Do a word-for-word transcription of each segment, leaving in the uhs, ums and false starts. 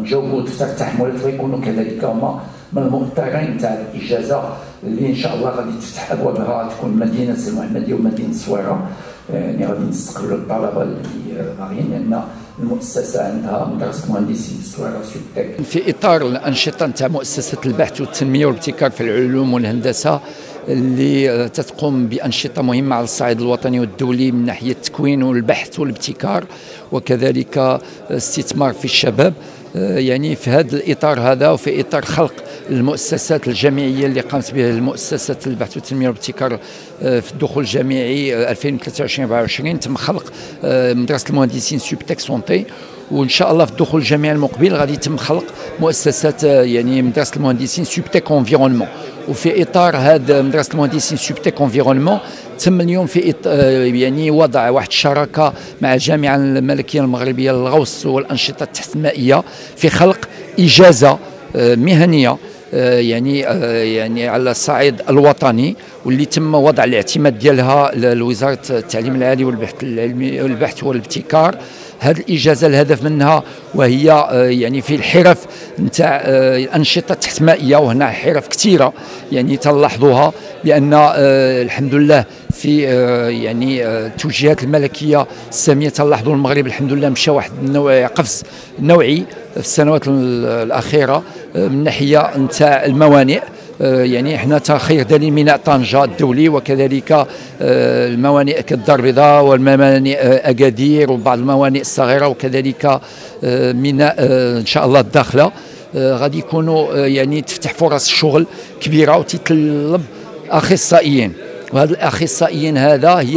نجاوبوا دفتر التحملات ويكونوا كذلك هما من المؤطرين تاع الاجازه اللي ان شاء الله غادي تفتح ابوابها، تكون مدينه المحمديه ومدينه الصويره. يعني غادي نستقبلوا الطلبه اللي باغيين، لان المؤسسه عندها مدرسه مهندسين الصويره سوبتك. في اطار الانشطه نتاع مؤسسه البحث والتنميه والابتكار في العلوم والهندسه اللي تتقوم بانشطه مهمه على الصعيد الوطني والدولي من ناحيه التكوين والبحث والابتكار وكذلك استثمار في الشباب. يعني في هذا الاطار هذا وفي اطار خلق المؤسسات الجامعيه اللي قامت بها المؤسسه البحث والتنميه والابتكار في الدخول الجامعي ألفين وثلاثة وعشرين أربعة وعشرين تم خلق مدرسه المهندسين سوبتك سونتي، وان شاء الله في الدخول الجامعي المقبل غادي يتم خلق مؤسسات يعني مدرسه المهندسين سوبتك انفيرونمون. وفي اطار هذا مدرسه المهندسين سوبتك انفيرونمون تم اليوم في يعني وضع واحد الشراكه مع الجامعه الملكيه المغربيه للغوص والانشطه التحت المائيه في خلق اجازه مهنيه يعني يعني على الصعيد الوطني، واللي تم وضع الاعتماد ديالها لوزاره التعليم العالي والبحث العلمي والبحث والابتكار. هذه الاجازه الهدف منها وهي يعني في الحرف نتاع الانشطه التحتمائيه، وهنا حرف كثيره يعني تلاحظوها، لان الحمد لله في يعني التوجيهات الملكيه الساميه تلاحظوا المغرب الحمد لله مشى واحد النوع قفز نوعي في السنوات الاخيره من ناحيه نتاع الموانئ. يعني احنا خير دليل ميناء طنجة الدولي، وكذلك الموانئ كالدار البيضاء والموانئ اكادير وبعض الموانئ الصغيره، وكذلك ميناء ان شاء الله الداخله غادي يكونوا يعني تفتح فرص شغل كبيره وتتطلب اخصائيين. وهذا الاخصائيين هذا هي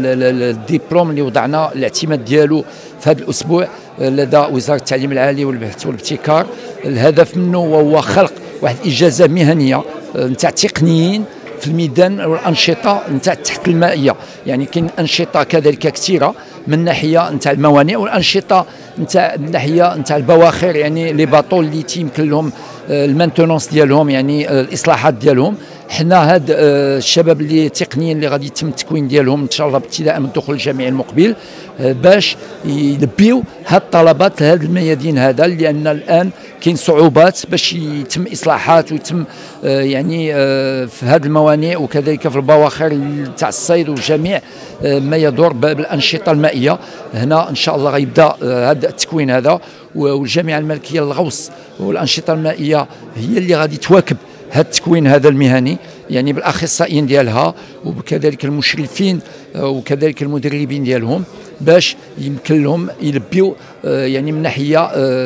الدبلوم اللي وضعنا الاعتماد ديالو في هذا الاسبوع لدى وزاره التعليم العالي والبحث والابتكار. الهدف منه وهو خلق واحد اجازه مهنيه نتاع تقنيين في الميدان والانشطه نتاع التحت المائيه. يعني كاين انشطه كذلك كثيره من ناحيه نتاع الموانئ، والانشطه نتاع من ناحيه نتاع البواخر، يعني لي باطو اللي تيمكن لهم المانتونونس ديالهم، يعني الاصلاحات ديالهم. حنا هاد الشباب اللي تقنيين اللي غادي يتم التكوين ديالهم ان شاء الله ابتداء من الدخول الجامعي المقبل باش يلبيو هاد الطلبات لهاد الميادين هذا، لان الان كاين صعوبات باش يتم اصلاحات ويتم يعني في هاد الموانئ وكذلك في البواخر تاع الصيد وجميع ما يدور بالانشطه المائيه. هنا ان شاء الله غيبدا هذا التكوين هذا، والجامعه الملكيه للغوص والانشطه المائيه هي اللي غادي تواكب هذا التكوين هذا المهني، يعني بالاخصائيين ديالها وكذلك المشرفين وكذلك المدربين ديالهم، باش يمكن لهم يلبيو يعني من ناحيه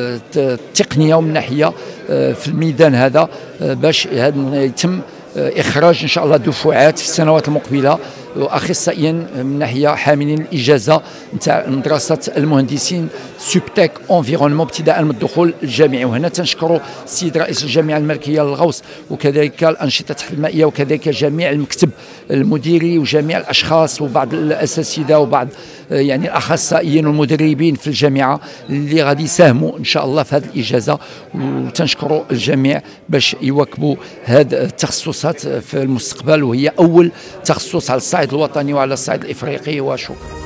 التقنيه ومن ناحيه في الميدان هذا، باش يتم اخراج ان شاء الله دفعات في السنوات المقبله واخصائيين من ناحيه حاملين الاجازه نتاع مدرسه المهندسين سوبتك انفيرونمون ابتداء من الدخول الجامعي. وهنا تنشكروا السيد رئيس الجامعه الملكيه للغوص وكذلك الانشطه التحت المائيه وكذلك جميع المكتب المديري وجميع الاشخاص وبعض الاساتذه وبعض يعني الاخصائيين والمدربين في الجامعه اللي غادي يساهموا ان شاء الله في هذه الاجازه. وتنشكروا الجميع باش يواكبوا هذه التخصصات في المستقبل، وهي اول تخصص على الصعيد الوطني وعلى الصعيد الافريقي. وشكرا.